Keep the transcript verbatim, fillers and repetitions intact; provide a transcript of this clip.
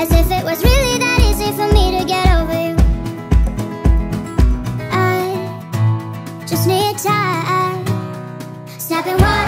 as if it was really that easy for me to get over you. I just need time, snapping one